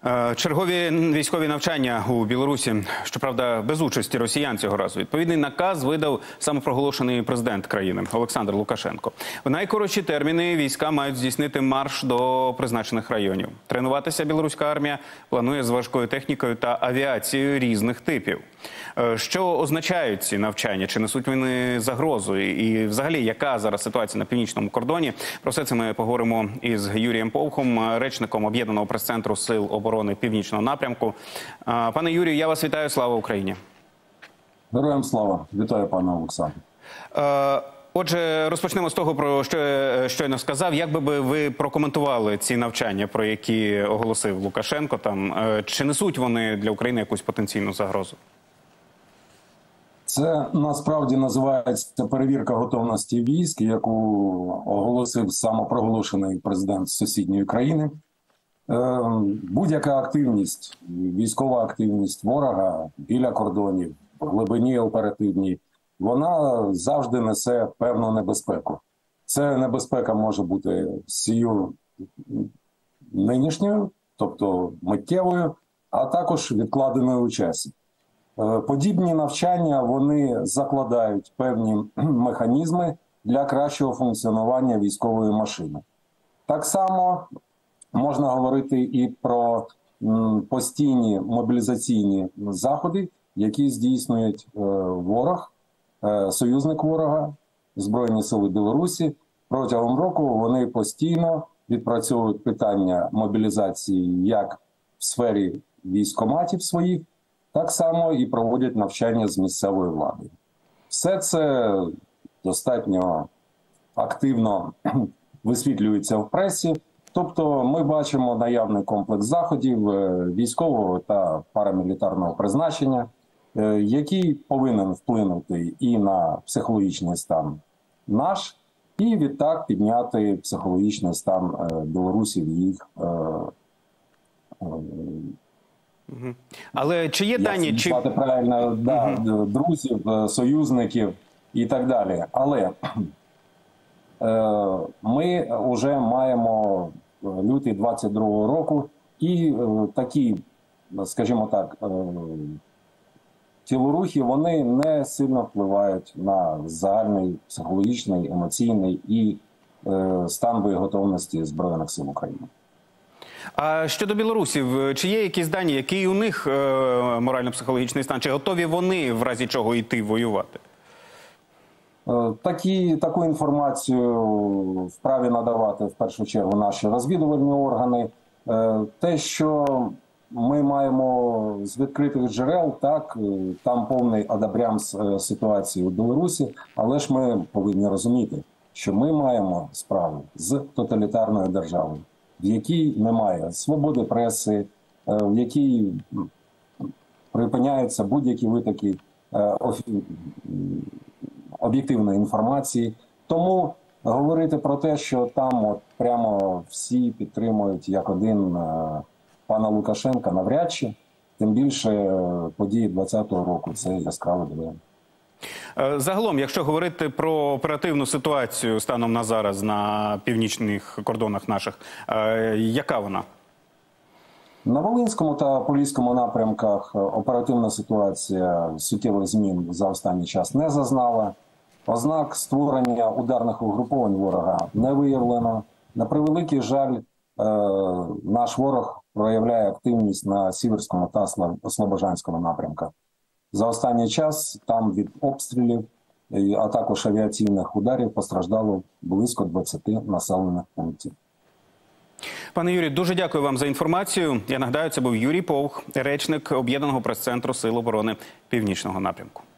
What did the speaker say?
Чергові військові навчання у Білорусі, щоправда, без участі росіян цього разу. Відповідний наказ видав самопроголошений президент країни Олександр Лукашенко. В найкоротші терміни війська мають здійснити марш до призначених районів. Тренуватися білоруська армія планує з важкою технікою та авіацією різних типів. Що означають ці навчання? Чи несуть вони загрозу? І взагалі, яка зараз ситуація на північному кордоні? Про все це ми поговоримо із Юрієм Повхом, речником Об'єднаного прес-центру Сил оборони Північного напрямку. Пане Юрію, я вас вітаю. Слава Україні! Героям слава! Вітаю, пане Олександр. Отже, розпочнемо з того, про що я щойно сказав. Як би ви прокоментували ці навчання, про які оголосив Лукашенко? Чи несуть вони для України якусь потенційну загрозу? Це насправді називається перевірка готовності військ, яку оголосив самопроголошений президент сусідньої країни. Будь-яка активність, військова активність ворога біля кордонів, в глибині оперативній, вона завжди несе певну небезпеку. Це небезпека може бути сію нинішньою, тобто миттєвою, а також відкладеною у часі. Подібні навчання, вони закладають певні механізми для кращого функціонування військової машини. Так само можна говорити і про постійні мобілізаційні заходи, які здійснюють ворог, союзник ворога, Збройні сили Білорусі. Протягом року вони постійно відпрацьовують питання мобілізації як в сфері військкоматів своїх, так само і проводять навчання з місцевою владою. Все це достатньо активно висвітлюється в пресі. Тобто ми бачимо наявний комплекс заходів військового та парамілітарного призначення, який повинен вплинути і на психологічний стан наш, і відтак підняти психологічний стан білорусів і їх Але чи є дані, чи правильно, друзів, союзників і так далі. Але ми вже маємо лютий 22-го року і такі, скажімо так, тілорухи, вони не сильно впливають на загальний психологічний, емоційний і стан боєготовності Збройних сил України. А щодо білорусів, чи є якісь дані, який у них морально-психологічний стан? Чи готові вони в разі чого йти воювати? Таку інформацію вправі надавати в першу чергу наші розвідувальні органи. Те, що ми маємо з відкритих джерел, так, там повний одобрямс ситуації у Білорусі, але ж ми повинні розуміти, що ми маємо справу з тоталітарною державою, в якій немає свободи преси, в якій припиняються будь-які витоки об'єктивної інформації. Тому говорити про те, що там от прямо всі підтримують як один пана Лукашенка, навряд чи, тим більше події 2020 року – це яскравий довід. Загалом, якщо говорити про оперативну ситуацію станом на зараз на північних кордонах наших, яка вона? На Волинському та Поліському напрямках оперативна ситуація суттєвих змін за останній час не зазнала. Ознак створення ударних угруповань ворога не виявлено. На превеликий жаль, наш ворог проявляє активність на Сіверському та Слобожанському напрямках. За останній час там від обстрілів, а також авіаційних ударів постраждало близько 20 населених пунктів. Пане Юрію, дуже дякую вам за інформацію. Я нагадаю, це був Юрій Повх, речник Об'єднаного прес-центру Сил оборони Північного напрямку.